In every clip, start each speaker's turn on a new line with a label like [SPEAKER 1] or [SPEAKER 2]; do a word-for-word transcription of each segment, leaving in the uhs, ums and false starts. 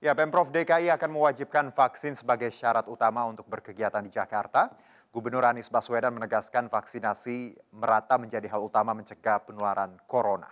[SPEAKER 1] Ya, Pemprov D K I akan mewajibkan vaksin sebagai syarat utama untuk berkegiatan di Jakarta. Gubernur Anies Baswedan menegaskan vaksinasi merata menjadi hal utama mencegah penularan corona.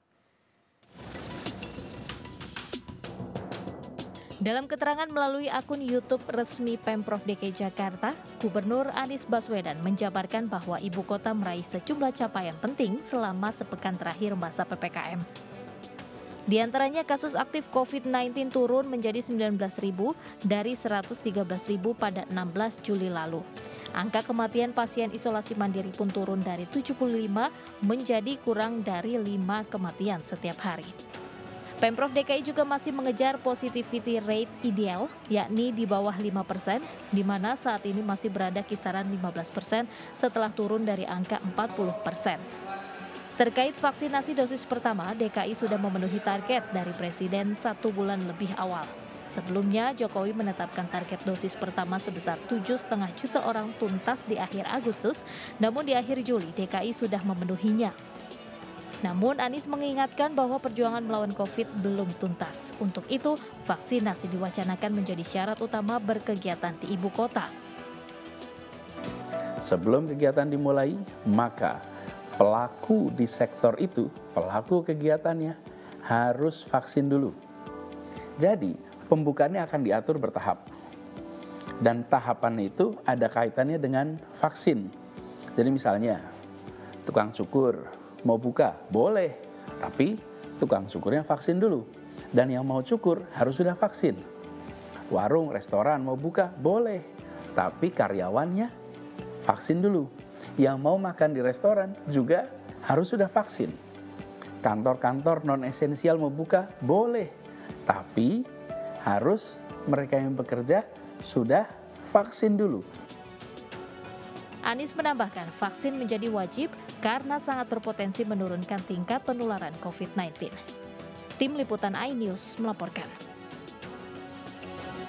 [SPEAKER 2] Dalam keterangan melalui akun YouTube resmi Pemprov D K I Jakarta, Gubernur Anies Baswedan menjabarkan bahwa ibu kota meraih sejumlah capaian penting selama sepekan terakhir masa P P K M. Di antaranya kasus aktif covid sembilan belas turun menjadi sembilan belas ribu dari seratus tiga belas ribu pada enam belas Juli lalu. Angka kematian pasien isolasi mandiri pun turun dari tujuh puluh lima menjadi kurang dari lima kematian setiap hari. Pemprov D K I juga masih mengejar positivity rate ideal, yakni di bawah lima persen, di mana saat ini masih berada kisaran lima belas persen setelah turun dari angka empat puluh persen. Terkait vaksinasi dosis pertama, D K I sudah memenuhi target dari Presiden satu bulan lebih awal. Sebelumnya, Jokowi menetapkan target dosis pertama sebesar tujuh koma lima juta orang tuntas di akhir Agustus, namun di akhir Juli D K I sudah memenuhinya. Namun Anies mengingatkan bahwa perjuangan melawan COVID belum tuntas. Untuk itu, vaksinasi diwacanakan menjadi syarat utama berkegiatan di ibu kota.
[SPEAKER 3] Sebelum kegiatan dimulai, maka pelaku di sektor itu, pelaku kegiatannya harus vaksin dulu. Jadi, pembukaannya akan diatur bertahap. Dan tahapan itu ada kaitannya dengan vaksin. Jadi misalnya, tukang cukur mau buka, boleh. Tapi tukang cukurnya vaksin dulu. Dan yang mau cukur harus sudah vaksin. Warung, restoran mau buka, boleh. Tapi karyawannya vaksin dulu. Yang mau makan di restoran juga harus sudah vaksin. Kantor-kantor non-esensial mau buka, boleh. Tapi harus mereka yang bekerja sudah vaksin dulu.
[SPEAKER 2] Anies menambahkan vaksin menjadi wajib karena sangat berpotensi menurunkan tingkat penularan covid sembilan belas. Tim Liputan iNews melaporkan.